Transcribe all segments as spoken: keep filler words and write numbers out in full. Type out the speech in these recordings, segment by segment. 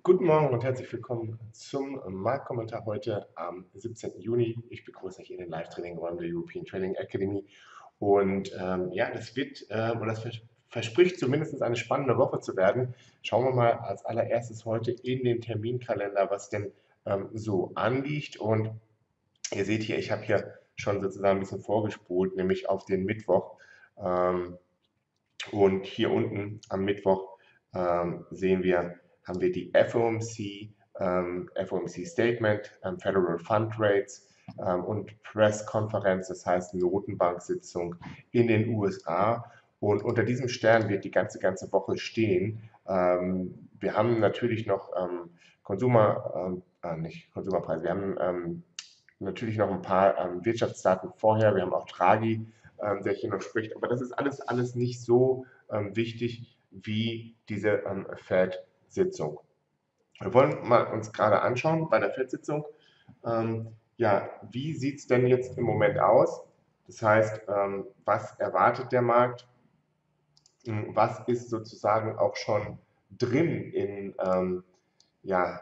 Guten Morgen und herzlich willkommen zum Marktkommentar heute am siebzehnten Juni. Ich begrüße euch in den Live-Training-Räumen der European Trading Academy. Und ähm, ja, das wird, äh, oder das vers verspricht zumindest eine spannende Woche zu werden. Schauen wir mal als allererstes heute in den Terminkalender, was denn ähm, so anliegt. Und ihr seht hier, ich habe hier schon sozusagen ein bisschen vorgespult, nämlich auf den Mittwoch. Ähm, und hier unten am Mittwoch ähm, sehen wir, haben wir die F O M C, ähm, F O M C Statement, ähm, Federal Fund Rates ähm, und Press-Konferenz, das heißt Notenbank-Sitzung in den U S A. Und unter diesem Stern wird die ganze, ganze Woche stehen. Ähm, wir haben natürlich noch ähm, Konsumer, äh, nicht Konsumerpreise, wir haben ähm, natürlich noch ein paar ähm, Wirtschaftsdaten vorher. Wir haben auch Draghi, ähm, der hier noch spricht. Aber das ist alles, alles nicht so ähm, wichtig wie diese ähm, Fed-Sitzung. Wir wollen mal uns gerade anschauen bei der Fed-Sitzung, ähm, ja, wie sieht es denn jetzt im Moment aus? Das heißt, ähm, was erwartet der Markt? Hm, Was ist sozusagen auch schon drin in ähm, ja,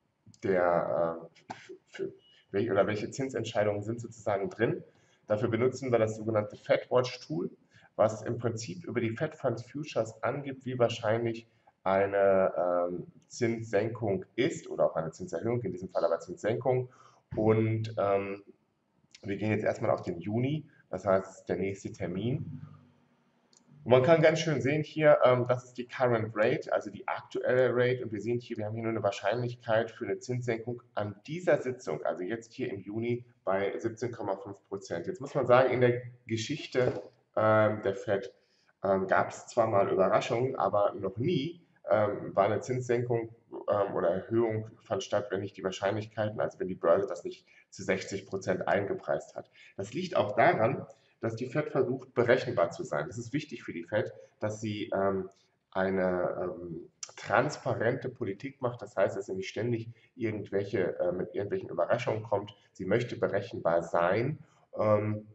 der, äh, für, für, oder welche Zinsentscheidungen sind sozusagen drin. Dafür benutzen wir das sogenannte FedWatch-Tool, was im Prinzip über die Fed Funds Futures angibt, wie wahrscheinlich eine ähm, Zinssenkung ist oder auch eine Zinserhöhung, in diesem Fall aber Zinssenkung. Und ähm, wir gehen jetzt erstmal auf den Juni, das heißt der nächste Termin. Und man kann ganz schön sehen hier, ähm, das ist die Current Rate, also die aktuelle Rate. Und wir sehen hier, wir haben hier nur eine Wahrscheinlichkeit für eine Zinssenkung an dieser Sitzung, also jetzt hier im Juni bei siebzehn Komma fünf Prozent. Jetzt muss man sagen, in der Geschichte ähm, der Fed ähm, gab es zwar mal Überraschungen, aber noch nie ähm, war eine Zinssenkung ähm, oder Erhöhung fand statt, wenn nicht die Wahrscheinlichkeiten, also wenn die Börse das nicht zu sechzig Prozent eingepreist hat. Das liegt auch daran, dass die Fed versucht, berechenbar zu sein. Das ist wichtig für die Fed, dass sie ähm, eine ähm, transparente Politik macht. Das heißt, dass sie nicht ständig irgendwelche, äh, mit irgendwelchen Überraschungen kommt. Sie möchte berechenbar sein, ähm,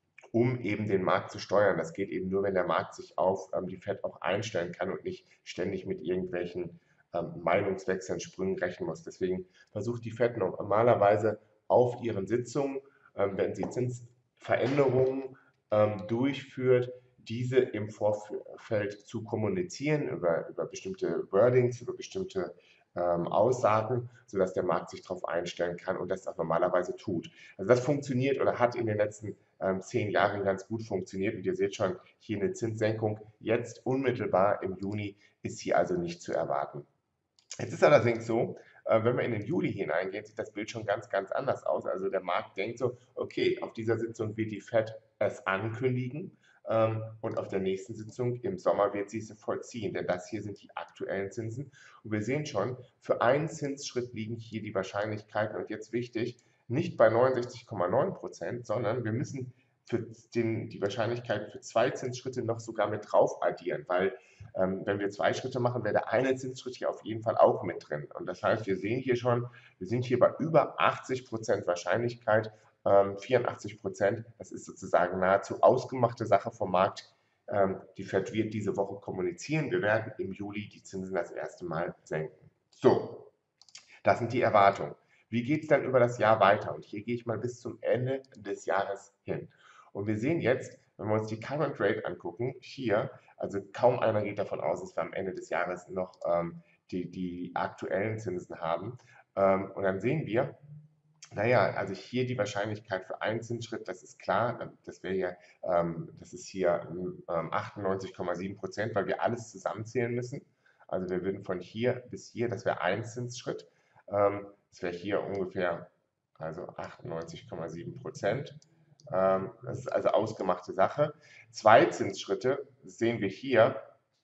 um eben den Markt zu steuern. Das geht eben nur, wenn der Markt sich auf ähm, die Fed auch einstellen kann und nicht ständig mit irgendwelchen ähm, Meinungswechseln, Sprüngen rechnen muss. Deswegen versucht die Fed normalerweise auf ihren Sitzungen, ähm, wenn sie Zinsveränderungen ähm, durchführt, diese im Vorfeld zu kommunizieren über, über bestimmte Wordings, über bestimmte ähm, Aussagen, sodass der Markt sich darauf einstellen kann und das auch normalerweise tut. Also das funktioniert oder hat in den letzten ähm, zehn Jahren ganz gut funktioniert und ihr seht schon, hier eine Zinssenkung jetzt unmittelbar im Juni ist hier also nicht zu erwarten. Es ist allerdings so, äh, wenn wir in den Juli hineingehen, sieht das Bild schon ganz, ganz anders aus. Also der Markt denkt so, okay, auf dieser Sitzung wird die Fed es ankündigen ähm, und auf der nächsten Sitzung im Sommer wird sie es vollziehen, denn das hier sind die aktuellen Zinsen. Und wir sehen schon, für einen Zinsschritt liegen hier die Wahrscheinlichkeiten und jetzt wichtig, nicht bei neunundsechzig Komma neun Prozent, sondern wir müssen für den, die Wahrscheinlichkeit für zwei Zinsschritte noch sogar mit drauf addieren, weil ähm, wenn wir zwei Schritte machen, wäre der eine Zinsschritt hier auf jeden Fall auch mit drin. Und das heißt, wir sehen hier schon, wir sind hier bei über achtzig Prozent Wahrscheinlichkeit, ähm, vierundachtzig Prozent, das ist sozusagen nahezu ausgemachte Sache vom Markt. Ähm, die Fed wird diese Woche kommunizieren. Wir werden im Juli die Zinsen das erste Mal senken. So, das sind die Erwartungen. Wie geht es dann über das Jahr weiter? Und hier gehe ich mal bis zum Ende des Jahres hin. Und wir sehen jetzt, wenn wir uns die Current Rate angucken, hier, also kaum einer geht davon aus, dass wir am Ende des Jahres noch ähm, die, die aktuellen Zinsen haben. Ähm, und dann sehen wir, naja, also hier die Wahrscheinlichkeit für einen Zinsschritt, das ist klar, das wäre ja, ähm, das ist hier ähm, achtundneunzig Komma sieben Prozent, weil wir alles zusammenzählen müssen. Also wir würden von hier bis hier, das wäre ein Zinsschritt, ähm, das wäre hier ungefähr, also achtundneunzig Komma sieben Prozent. Ähm, das ist also ausgemachte Sache. Zwei Zinsschritte sehen wir hier,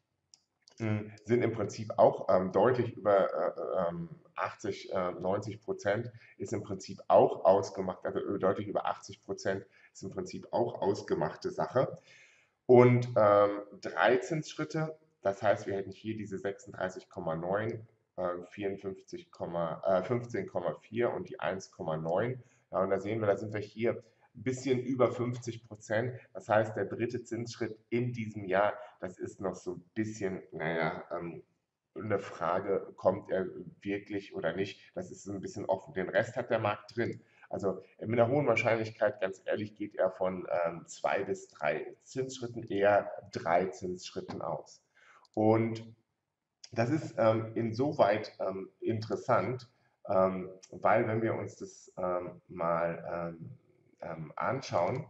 sind im Prinzip auch ähm, deutlich über äh, ähm, achtzig, äh, neunzig Prozent, ist im Prinzip auch ausgemacht, also äh, deutlich über achtzig Prozent ist im Prinzip auch ausgemachte Sache. Und ähm, drei Zinsschritte, das heißt, wir hätten hier diese sechsunddreißig Komma neun, äh, vierundfünfzig, äh, fünfzehn Komma vier und die eins Komma neun. Ja, und da sehen wir, da sind wir hier ein bisschen über fünfzig Prozent. Das heißt, der dritte Zinsschritt in diesem Jahr, das ist noch so ein bisschen, naja, ähm, eine Frage, kommt er wirklich oder nicht. Das ist so ein bisschen offen. Den Rest hat der Markt drin. Also mit einer hohen Wahrscheinlichkeit, ganz ehrlich, geht er von ähm, zwei bis drei Zinsschritten, eher drei Zinsschritten aus. Und das ist ähm, insoweit ähm, interessant, ähm, weil wenn wir uns das ähm, mal ähm, ähm, anschauen,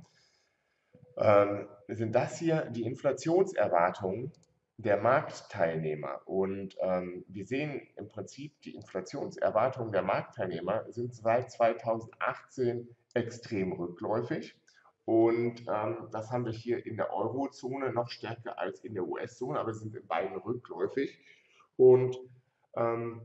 ähm, sind das hier die Inflationserwartungen der Marktteilnehmer. Und ähm, wir sehen im Prinzip, die Inflationserwartungen der Marktteilnehmer sind seit zweitausendachtzehn extrem rückläufig. Und ähm, das haben wir hier in der Eurozone noch stärker als in der U S-Zone, aber sind in beiden rückläufig. Und ähm,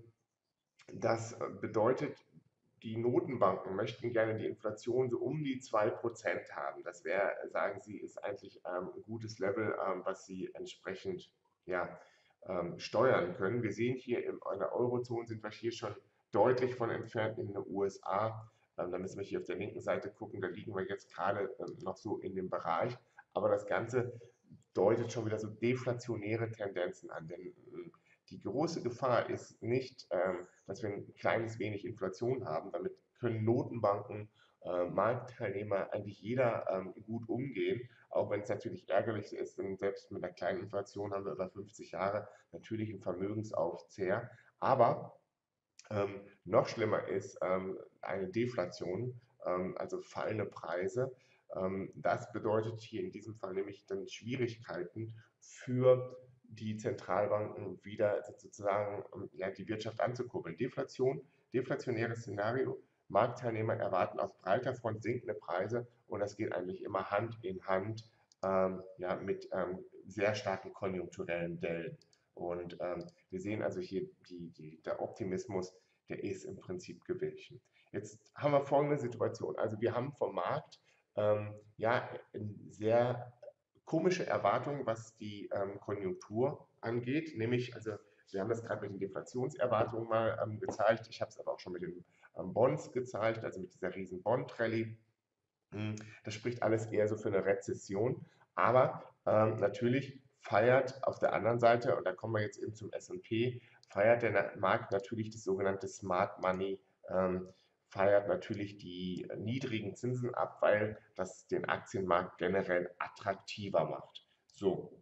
das bedeutet, die Notenbanken möchten gerne die Inflation so um die zwei Prozent haben. Das wäre, sagen sie, ist eigentlich ähm, ein gutes Level, ähm, was sie entsprechend ja, ähm, steuern können. Wir sehen hier in der Eurozone sind wir hier schon deutlich von entfernt in den U S A. Ähm, da müssen wir hier auf der linken Seite gucken, da liegen wir jetzt gerade ähm, noch so in dem Bereich. Aber das Ganze deutet schon wieder so deflationäre Tendenzen an. Denn ähm, die große Gefahr ist nicht, ähm, dass wir ein kleines wenig Inflation haben. Damit können Notenbanken, äh, Marktteilnehmer, eigentlich jeder ähm, gut umgehen. Auch wenn es natürlich ärgerlich ist, denn selbst mit einer kleinen Inflation haben wir über fünfzig Jahre natürlich einen Vermögensaufzehr. Aber ähm, noch schlimmer ist ähm, eine Deflation, ähm, also fallende Preise. Ähm, das bedeutet hier in diesem Fall nämlich dann Schwierigkeiten für die Zentralbanken wieder sozusagen ähm, ja, die Wirtschaft anzukurbeln. Deflation, deflationäres Szenario. Marktteilnehmer erwarten auf breiter Front sinkende Preise und das geht eigentlich immer Hand in Hand ähm, ja, mit ähm, sehr starken konjunkturellen Dellen. Und ähm, wir sehen also hier, die, die, der Optimismus, der ist im Prinzip gewichen. Jetzt haben wir folgende Situation. Also wir haben vom Markt ähm, ja sehr komische Erwartungen, was die ähm, Konjunktur angeht. Nämlich, also wir haben das gerade mit den Deflationserwartungen mal ähm, gezeigt. Ich habe es aber auch schon mit den ähm, Bonds gezeigt, also mit dieser riesen Bond-Rallye. Hm, Das spricht alles eher so für eine Rezession. Aber ähm, natürlich feiert auf der anderen Seite, und da kommen wir jetzt eben zum S und P, feiert der Markt natürlich das sogenannte Smart Money, ähm, feiert natürlich die niedrigen Zinsen ab, weil das den Aktienmarkt generell attraktiver macht. So,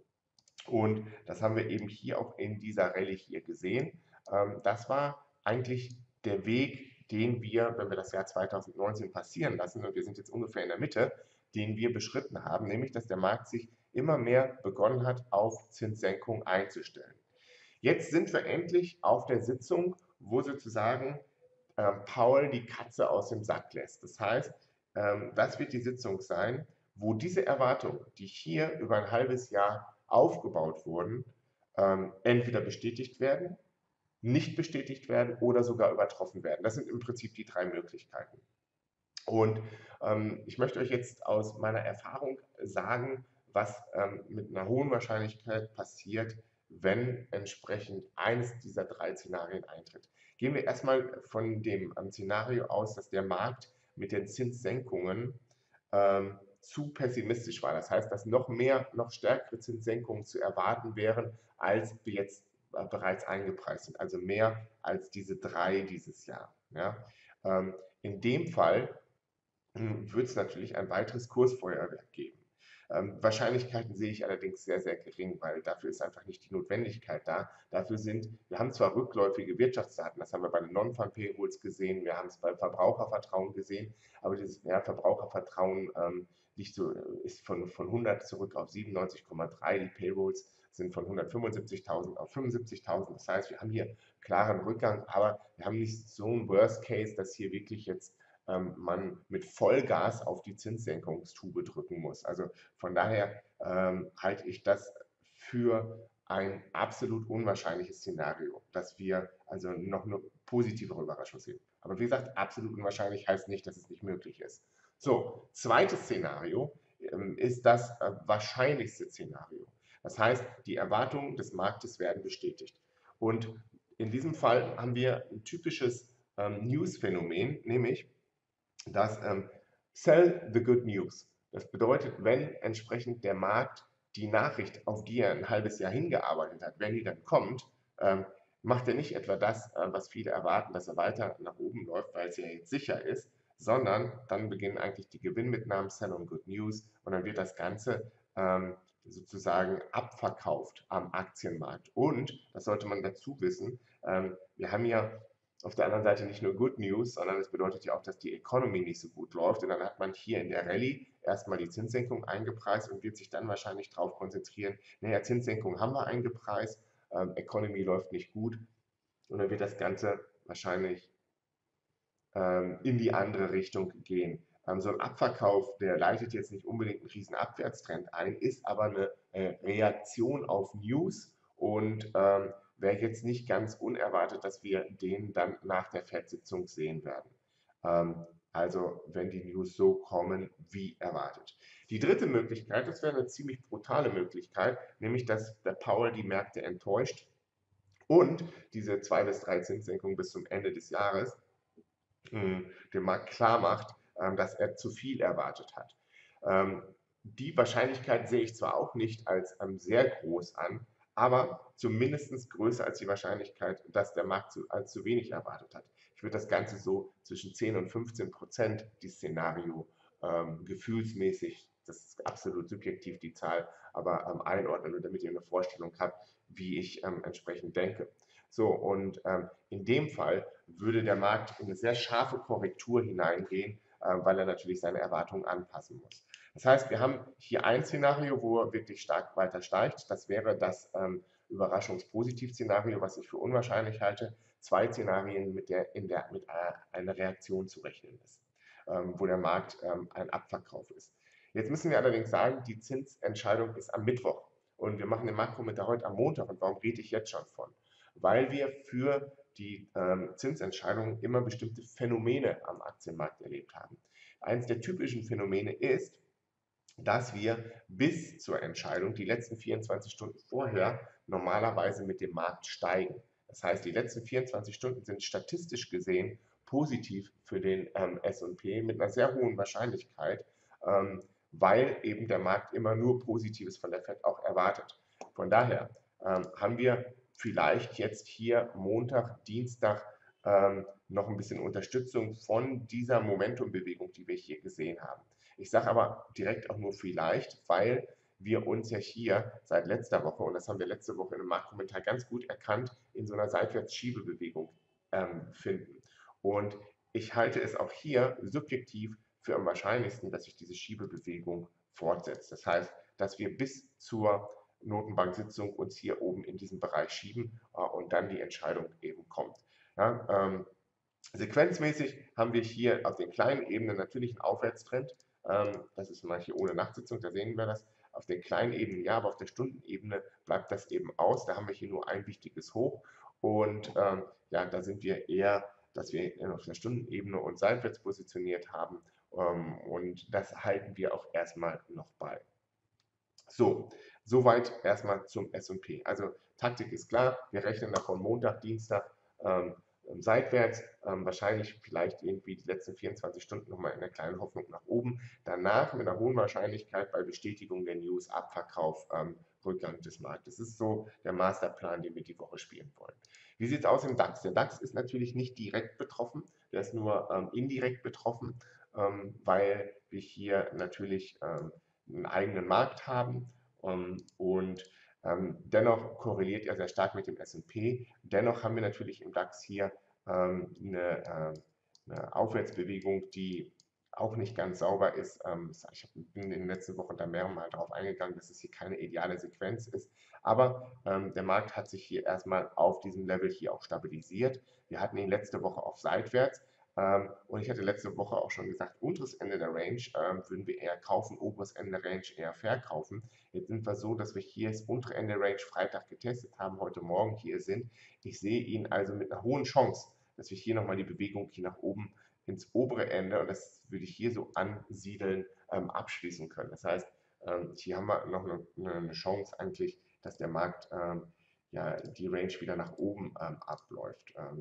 und das haben wir eben hier auch in dieser Rallye hier gesehen. Ähm, das war eigentlich der Weg, den wir, wenn wir das Jahr zweitausendneunzehn passieren lassen, und wir sind jetzt ungefähr in der Mitte, den wir beschritten haben, nämlich dass der Markt sich immer mehr begonnen hat, auf Zinssenkung einzustellen. Jetzt sind wir endlich auf der Sitzung, wo sozusagen ähm, Paul die Katze aus dem Sack lässt. Das heißt, ähm, das wird die Sitzung sein, wo diese Erwartungen, die hier über ein halbes Jahr aufgebaut wurden, ähm, entweder bestätigt werden, nicht bestätigt werden oder sogar übertroffen werden. Das sind im Prinzip die drei Möglichkeiten. Und ähm, ich möchte euch jetzt aus meiner Erfahrung sagen, was ähm, mit einer hohen Wahrscheinlichkeit passiert, wenn entsprechend eines dieser drei Szenarien eintritt. Gehen wir erstmal von dem ähm, Szenario aus, dass der Markt mit den Zinssenkungen ähm, zu pessimistisch war. Das heißt, dass noch mehr, noch stärkere Zinssenkungen zu erwarten wären, als wir jetzt äh, bereits eingepreist sind. Also mehr als diese drei dieses Jahr. Ja? Ähm, in dem Fall wird es natürlich ein weiteres Kursfeuerwerk geben. Ähm, Wahrscheinlichkeiten sehe ich allerdings sehr, sehr gering, weil dafür ist einfach nicht die Notwendigkeit da. Dafür sind, wir haben zwar rückläufige Wirtschaftsdaten, das haben wir bei den Non-Farm-Payrolls gesehen, wir haben es beim Verbrauchervertrauen gesehen, aber dieses ja, Verbrauchervertrauen ähm, liegt so, ist von, von hundert zurück auf siebenundneunzig Komma drei, die Payrolls sind von hundertfünfundsiebzigtausend auf fünfundsiebzigtausend. Das heißt, wir haben hier klaren Rückgang, aber wir haben nicht so einen Worst Case, dass hier wirklich jetzt ähm, man mit Vollgas auf die Zinssenkungstube drücken muss. Also von daher ähm, halte ich das für ein absolut unwahrscheinliches Szenario, dass wir also noch eine positivere Überraschung sehen. Aber wie gesagt, absolut unwahrscheinlich heißt nicht, dass es nicht möglich ist. So, zweites Szenario ähm, ist das äh, wahrscheinlichste Szenario. Das heißt, die Erwartungen des Marktes werden bestätigt. Und in diesem Fall haben wir ein typisches ähm, News-Phänomen, nämlich das ähm, Sell the Good News. Das bedeutet, wenn entsprechend der Markt die Nachricht, auf die er ein halbes Jahr hingearbeitet hat, wenn die dann kommt, ähm, macht er nicht etwa das, äh, was viele erwarten, dass er weiter nach oben läuft, weil es ja jetzt sicher ist, sondern dann beginnen eigentlich die Gewinnmitnahmen, Sell on Good News, und dann wird das Ganze ähm, sozusagen abverkauft am Aktienmarkt. Und, das sollte man dazu wissen, ähm, wir haben ja auf der anderen Seite nicht nur Good News, sondern es bedeutet ja auch, dass die Economy nicht so gut läuft. Und dann hat man hier in der Rallye erstmal die Zinssenkung eingepreist und wird sich dann wahrscheinlich darauf konzentrieren, naja, Zinssenkung haben wir eingepreist, ähm, Economy läuft nicht gut, und dann wird das Ganze wahrscheinlich ähm, in die andere Richtung gehen. Ähm, so ein Abverkauf, der leitet jetzt nicht unbedingt einen riesen Abwärtstrend ein, ist aber eine äh, Reaktion auf News, und ähm, wäre jetzt nicht ganz unerwartet, dass wir den dann nach der Fed-Sitzung sehen werden. Ähm, also wenn die News so kommen, wie erwartet. Die dritte Möglichkeit, das wäre eine ziemlich brutale Möglichkeit, nämlich dass der Powell die Märkte enttäuscht und diese zwei bis drei Zinssenkungen bis zum Ende des Jahres mh, dem Markt klar macht, ähm, dass er zu viel erwartet hat. Ähm, die Wahrscheinlichkeit sehe ich zwar auch nicht als ähm, sehr groß an, aber zumindest größer als die Wahrscheinlichkeit, dass der Markt zu, als zu wenig erwartet hat. Ich würde das Ganze so zwischen zehn und fünfzehn Prozent, die Szenario, ähm, gefühlsmäßig, das ist absolut subjektiv die Zahl, aber ähm, einordnen, und damit ihr eine Vorstellung habt, wie ich ähm, entsprechend denke. So, und ähm, in dem Fall würde der Markt in eine sehr scharfe Korrektur hineingehen, äh, weil er natürlich seine Erwartungen anpassen muss. Das heißt, wir haben hier ein Szenario, wo er wirklich stark weiter steigt. Das wäre das ähm, Überraschungspositiv-Szenario, was ich für unwahrscheinlich halte. Zwei Szenarien, mit der, in der mit äh, einer Reaktion zu rechnen ist, ähm, wo der Markt ähm, ein Abverkauf ist. Jetzt müssen wir allerdings sagen, die Zinsentscheidung ist am Mittwoch und wir machen den Makrometer heute am Montag. Und warum rede ich jetzt schon von? Weil wir für die ähm, Zinsentscheidungen immer bestimmte Phänomene am Aktienmarkt erlebt haben. Eines der typischen Phänomene ist, dass wir bis zur Entscheidung die letzten vierundzwanzig Stunden vorher normalerweise mit dem Markt steigen. Das heißt, die letzten vierundzwanzig Stunden sind statistisch gesehen positiv für den ähm, S und P mit einer sehr hohen Wahrscheinlichkeit, ähm, weil eben der Markt immer nur Positives von der Fed auch erwartet. Von daher ähm, haben wir vielleicht jetzt hier Montag, Dienstag ähm, noch ein bisschen Unterstützung von dieser Momentumbewegung, die wir hier gesehen haben. Ich sage aber direkt auch nur vielleicht, weil wir uns ja hier seit letzter Woche, und das haben wir letzte Woche in einem Marktkommentar ganz gut erkannt, in so einer Seitwärtssschiebebewegung ähm, finden. Und ich halte es auch hier subjektiv für am wahrscheinlichsten, dass sich diese Schiebebewegung fortsetzt. Das heißt, dass wir bis zur Notenbank-Sitzung uns hier oben in diesem Bereich schieben äh, und dann die Entscheidung eben kommt. Ja, ähm, sequenzmäßig haben wir hier auf den kleinen Ebenen natürlich einen Aufwärtstrend. Ähm, das ist mal hier ohne Nachtsitzung, da sehen wir das. Auf den kleinen Ebenen ja, aber auf der Stundenebene bleibt das eben aus. Da haben wir hier nur ein wichtiges Hoch. Und ähm, ja, da sind wir eher, dass wir auf der Stundenebene uns seitwärts positioniert haben. Ähm, und das halten wir auch erstmal noch bei. So, soweit erstmal zum S und P. Also Taktik ist klar, wir rechnen davon Montag, Dienstag ähm, seitwärts, ähm, wahrscheinlich vielleicht irgendwie die letzten vierundzwanzig Stunden nochmal in der kleinen Hoffnung nach oben. Danach mit einer hohen Wahrscheinlichkeit bei Bestätigung der News, Abverkauf, ähm, Rückgang des Marktes. Das ist so der Masterplan, den wir die Woche spielen wollen. Wie sieht es aus im DAX? Der DAX ist natürlich nicht direkt betroffen, der ist nur ähm, indirekt betroffen, ähm, weil wir hier natürlich ähm, einen eigenen Markt haben, um, und ähm, dennoch korreliert er sehr stark mit dem S und P. Dennoch haben wir natürlich im DAX hier ähm, eine, äh, eine Aufwärtsbewegung, die auch nicht ganz sauber ist. Ähm, ich bin in den letzten Wochen da mehrmals darauf eingegangen, dass es hier keine ideale Sequenz ist. Aber ähm, der Markt hat sich hier erstmal auf diesem Level hier auch stabilisiert. Wir hatten ihn letzte Woche auf seitwärts. Ähm, und ich hatte letzte Woche auch schon gesagt, unteres Ende der Range ähm, würden wir eher kaufen, oberes Ende der Range eher verkaufen. Jetzt sind wir so, dass wir hier das untere Ende der Range Freitag getestet haben, heute Morgen hier sind. Ich sehe ihn also mit einer hohen Chance, dass wir hier nochmal die Bewegung hier nach oben ins obere Ende, und das würde ich hier so ansiedeln, ähm, abschließen können. Das heißt, ähm, hier haben wir noch eine, eine Chance eigentlich, dass der Markt ähm, ja, die Range wieder nach oben ähm, abläuft. Ähm,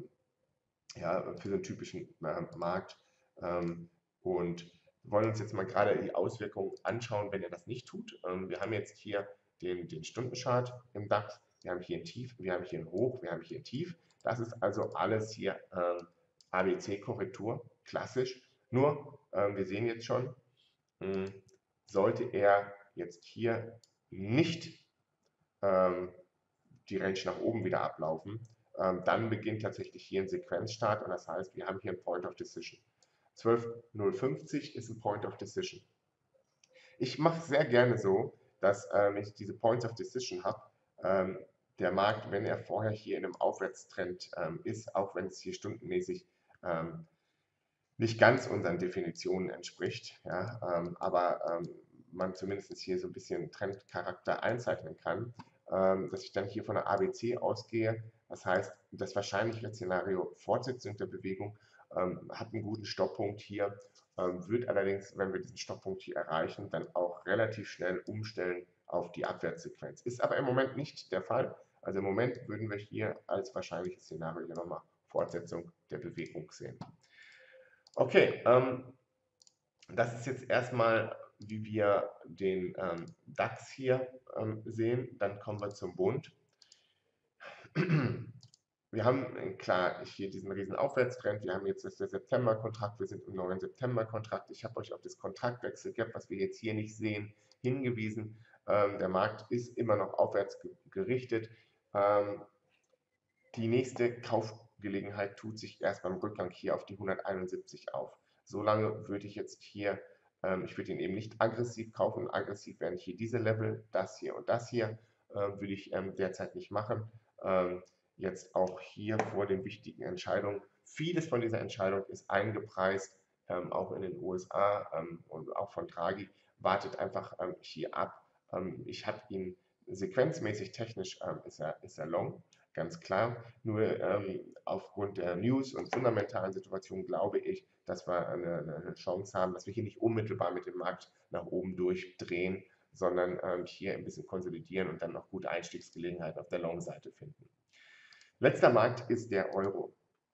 ja, für den typischen äh, Markt. Ähm, und wollen uns jetzt mal gerade die Auswirkungen anschauen, wenn er das nicht tut. Ähm, wir haben jetzt hier den, den Stundenchart im DAX. wir haben hier ein Tief, wir haben hier ein Hoch, wir haben hier ein Tief. Das ist also alles hier ähm, A B C-Korrektur, klassisch. Nur, ähm, wir sehen jetzt schon, mh, sollte er jetzt hier nicht ähm, die Range nach oben wieder ablaufen, ähm, dann beginnt tatsächlich hier ein Sequenzstart und das heißt, wir haben hier ein Point of Decision. zwölf Komma null fünfzig ist ein Point of Decision. Ich mache es sehr gerne so, dass ähm, ich diese Points of Decision habe. Ähm, der Markt, wenn er vorher hier in einem Aufwärtstrend ähm, ist, auch wenn es hier stundenmäßig ähm, nicht ganz unseren Definitionen entspricht, ja, ähm, aber ähm, man zumindest hier so ein bisschen Trendcharakter einzeichnen kann, ähm, dass ich dann hier von der A B C ausgehe. Das heißt, das wahrscheinliche Szenario Fortsetzung der Bewegung ähm, hat einen guten Stopppunkt hier, ähm, wird allerdings, wenn wir diesen Stopppunkt hier erreichen, dann auch relativ schnell umstellen auf die Abwärtssequenz. Ist aber im Moment nicht der Fall. Also im Moment würden wir hier als wahrscheinliches Szenario hier nochmal Fortsetzung der Bewegung sehen. Okay, ähm, das ist jetzt erstmal, wie wir den ähm, DAX hier ähm, sehen. Dann kommen wir zum Bund. Wir haben klar hier diesen riesen Aufwärtstrend. Wir haben jetzt das der September-Kontrakt. Wir sind im neuen September-Kontrakt. Ich habe euch auf das Kontraktwechselgap, was wir jetzt hier nicht sehen, hingewiesen. Ähm, der Markt ist immer noch aufwärts gerichtet. Ähm, die nächste Kaufgelegenheit tut sich erst beim Rückgang hier auf die hunderteinundsiebzig auf. Solange würde ich jetzt hier, ähm, ich würde ihn eben nicht aggressiv kaufen. Aggressiv wären hier diese Level, das hier und das hier, äh, würde ich ähm, derzeit nicht machen. Ähm, jetzt auch hier vor den wichtigen Entscheidungen. Vieles von dieser Entscheidung ist eingepreist, ähm, auch in den U S A ähm, und auch von Draghi. Wartet einfach ähm, hier ab. Ähm, ich habe ihn sequenzmäßig technisch, ähm, ist, er, ist er long, ganz klar. Nur ähm, aufgrund der News und fundamentalen Situation glaube ich, dass wir eine, eine Chance haben, dass wir hier nicht unmittelbar mit dem Markt nach oben durchdrehen, sondern ähm, hier ein bisschen konsolidieren und dann noch gute Einstiegsgelegenheiten auf der Long-Seite finden. Letzter Markt ist der Euro.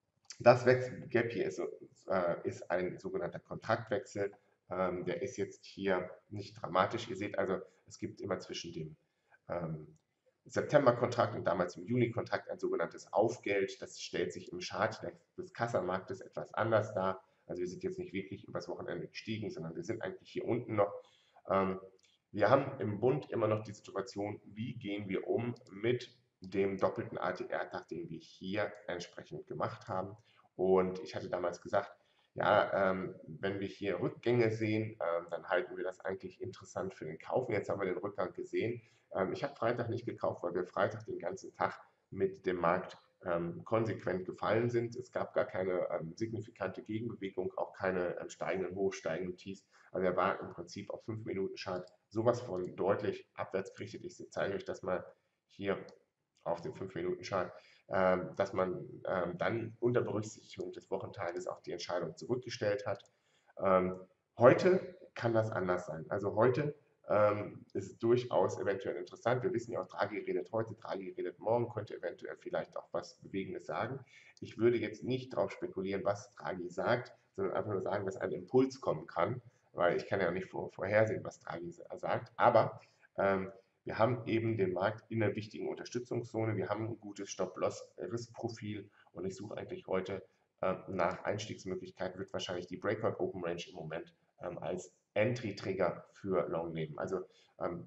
Das Wechselgap hier ist, äh, ist ein sogenannter Kontraktwechsel. Ähm, der ist jetzt hier nicht dramatisch. Ihr seht also, es gibt immer zwischen dem ähm, September-Kontrakt und damals im Juni-Kontrakt ein sogenanntes Aufgeld. Das stellt sich im Chart des Kassamarktes etwas anders dar. Also wir sind jetzt nicht wirklich übers Wochenende gestiegen, sondern wir sind eigentlich hier unten noch. Ähm, wir haben im Bund immer noch die Situation, wie gehen wir um mit dem doppelten A T R-Tag, den wir hier entsprechend gemacht haben. Und ich hatte damals gesagt, ja, ähm, wenn wir hier Rückgänge sehen, ähm, dann halten wir das eigentlich interessant für den Kauf. Jetzt haben wir den Rückgang gesehen. Ähm, ich habe Freitag nicht gekauft, weil wir Freitag den ganzen Tag mit dem Markt ähm, konsequent gefallen sind. Es gab gar keine ähm, signifikante Gegenbewegung, auch keine ähm, steigenden Hoch, steigenden Tiefs. Also er war im Prinzip auf fünf Minuten Chart sowas von deutlich abwärts gerichtet. Ich zeige euch das mal hier auf dem fünf Minuten Chart, ähm, dass man ähm, dann unter Berücksichtigung des Wochentages auch die Entscheidung zurückgestellt hat. Ähm, heute kann das anders sein. Also heute ähm, ist es durchaus eventuell interessant. Wir wissen ja auch, Draghi redet heute, Draghi redet morgen, könnte eventuell vielleicht auch was Bewegendes sagen. Ich würde jetzt nicht darauf spekulieren, was Draghi sagt, sondern einfach nur sagen, dass ein Impuls kommen kann, weil ich kann ja nicht vor, vorhersehen, was Draghi sagt. Aber ähm, wir haben eben den Markt in einer wichtigen Unterstützungszone. Wir haben ein gutes Stop-Loss-Risk-Profil und ich suche eigentlich heute äh, nach Einstiegsmöglichkeiten, wird wahrscheinlich die Breakout Open Range im Moment ähm, als Entry-Trigger für Long nehmen. Also ähm,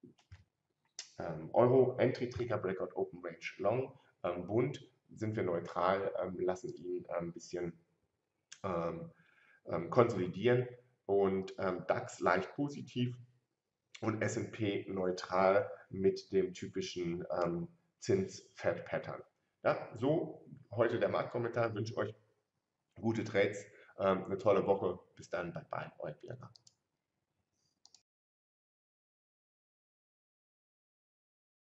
ähm, Euro Entry-Trigger, Breakout Open Range Long. Ähm, Bund sind wir neutral, ähm, lassen ihn ein ähm, bisschen ähm, ähm, konsolidieren und ähm, DAX leicht positiv und S und P neutral mit dem typischen ähm, Zins-Fed-Pattern. Ja, so heute der Marktkommentar. Ich wünsche euch gute Trades, ähm, eine tolle Woche. Bis dann, bye bye, euer Birger.